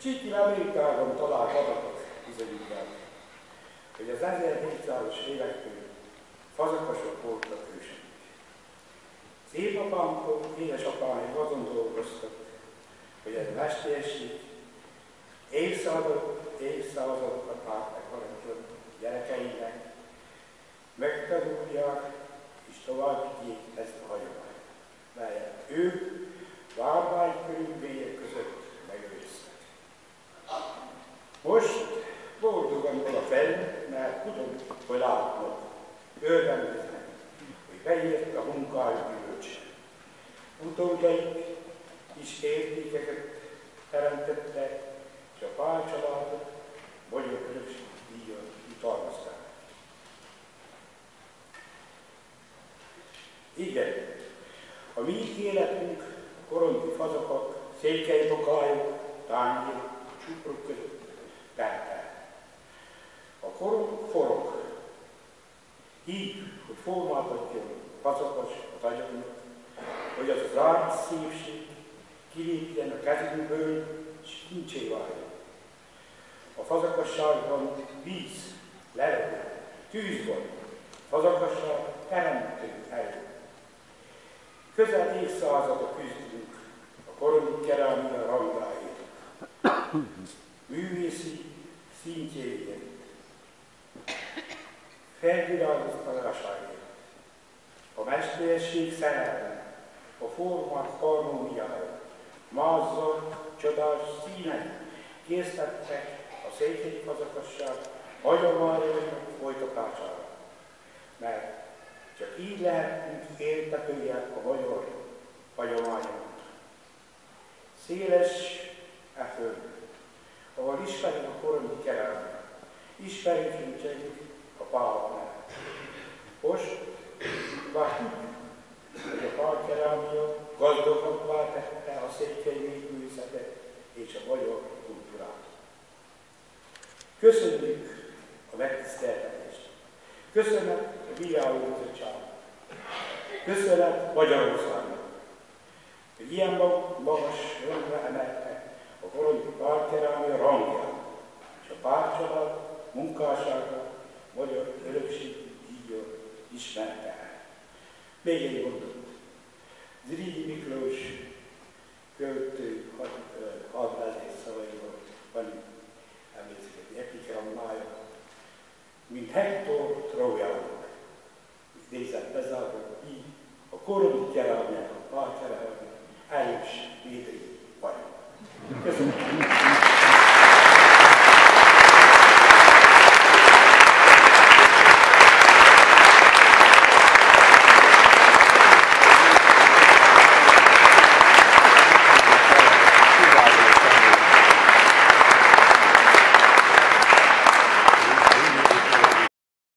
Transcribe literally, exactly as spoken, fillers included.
Csíki Amerikában talált adatok bizonyítják, hogy az ezerhétszázas évektől fazekasok voltak ősök. Az édapámtól édesapámig azon dolgoztak, hogy ez mesteresség évszázadok, évszázadokat át megmaradjon gyerekeinek, megtanulják és tovább vigyék ezt a hagyományt, melyet ők bármely körülmények között megőriztek. Most boldogan van a fel, mert tudom, hogy látnak, örvendeznek, hogy beért a munkájuk gyümölcse. Utódaik is értékeket teremtettek, és a Pál családot magyar örökség díjon jutalmazták. Igen, a mi életünk koronti fazakak, székely bokályok, tányérok, csuprok között teltel. A koron forog, így, hogy formát adjon fazakas az agyunknak, hogy az az zárt szépség kilépjen a kezünkből, és kincsé váljon. A fazakasságban víz, levegő, tűz van, fazakasság teremtő erő. Közel évszázadok küzdünk a koroni kerámia rangjáért, művészi szintjéért, felvirágoztatásáért, a mesteresség szerelme, a formák harmóniája, mázzal, csodás színek késztettek a székhelyi fazakasság hagyományainak folytatására, mert csak így lehetünk értetője a magyar hagyományok. Széles e föld, ahol ismerjük a koroni kerámia, ismerjük nincsenik a Pálnál. Most már tudjuk, hogy a Pál kerámia gazdagabbá tette a székhelyi népművészetet és a magyar kultúrát. Köszönjük a megtiszteltetést! Köszönet a Bíráló Bizottságnak! Köszönet Magyarországnak, hogy ilyen magas rendre emelte a koroni pálkerámia rangját, és a pálcsalád munkássága magyar örökségi díjon ismerte el. Még egy mondat. Zrínyi Miklós költő hadvezér szavaival van emlékezeti epigrammája, mint Hektor Trójának. Idézett bezárva, így a koroni kerámia